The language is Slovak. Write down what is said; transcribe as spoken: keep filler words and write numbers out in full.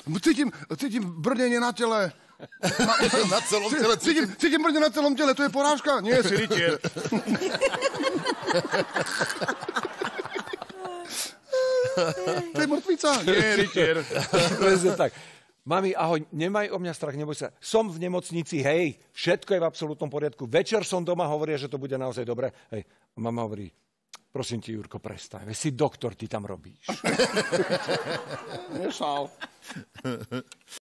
Cítim, cítim brnenie na tele. Na, na celom tele. Cítim, cítim brnenie na celom tele, to je porážka? Nie, si rytier. To je mŕtvica? Nie, rytier. Tak. Mami, ahoj, nemaj o mňa strach, neboj sa. Som v nemocnici, hej, všetko je v absolútnom poriadku. Večer som doma, hovoria, že to bude naozaj dobré. Hej, mama hovorí, prosím ti, Jurko, prestaň. Veď si doktor, ty tam robíš. Nešal.